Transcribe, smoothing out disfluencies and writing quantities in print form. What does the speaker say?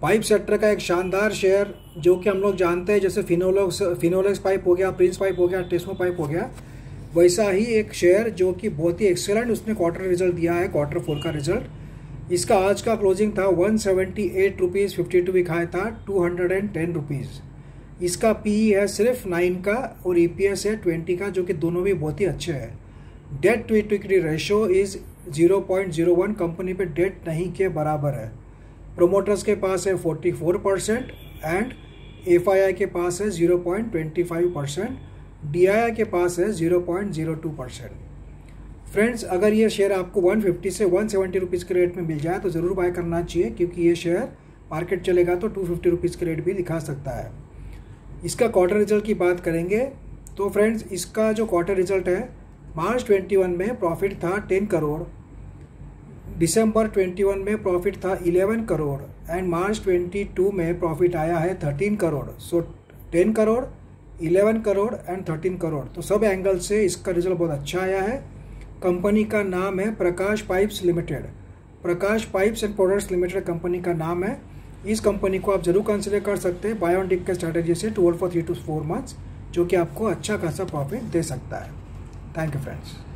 Pipe sector का एक शानदार शेयर जो कि हम लोग जानते हैं, जैसे फिनोलेक्स पाइप हो गया, प्रिंस पाइप हो गया, टेस्मो पाइप हो गया, वैसा ही एक शेयर जो कि बहुत ही एक्सेलेंट उसने क्वार्टर रिजल्ट दिया है, क्वार्टर 4 का रिजल्ट। इसका आज का क्लोजिंग था 178 रुपीज़ 52 दिखाया था 210 रुपीज़। इसका पीई है सिर्फ 9 का और ईपीएस है 20 का, जो कि दोनों भी बहुत ही अच्छे हैं। Debt to equity ratio is 0.01, company पे डेट नहीं के बराबर है। प्रोमोटर्स के पास है 44% एंड एफआईआई के पास है 0.25%, डीआईआई के पास है 0.02%। फ्रेंड्स, अगर ये शेयर आपको 150 से 170 रुपीज़ के रेट में मिल जाए तो ज़रूर बाय करना चाहिए, क्योंकि ये शेयर मार्केट चलेगा तो 250 रुपीज़ के रेट भी दिखा सकता है। इसका क्वार्टर रिजल्ट की बात करेंगे तो फ्रेंड्स, इसका जो क्वार्टर रिजल्ट है, मार्च 21 में प्रॉफिट था 10 करोड़, दिसंबर 21 में प्रॉफिट था 11 करोड़ एंड मार्च 22 में प्रॉफिट आया है 13 करोड़। सो 10 करोड़, 11 करोड़ एंड 13 करोड़, तो सब एंगल से इसका रिजल्ट बहुत अच्छा आया है। कंपनी का नाम है Prakash Pipes Limited, Prakash Pipes and Products Limited company का नाम है। इस कंपनी को आप जरूर कंसिडर कर सकते हैं बाय ऑन डिप के स्ट्रैटेजी से to hold for 3 to 4 months, जो कि आपको अच्छा खासा प्रॉफिट दे सकता है। Thank you friends.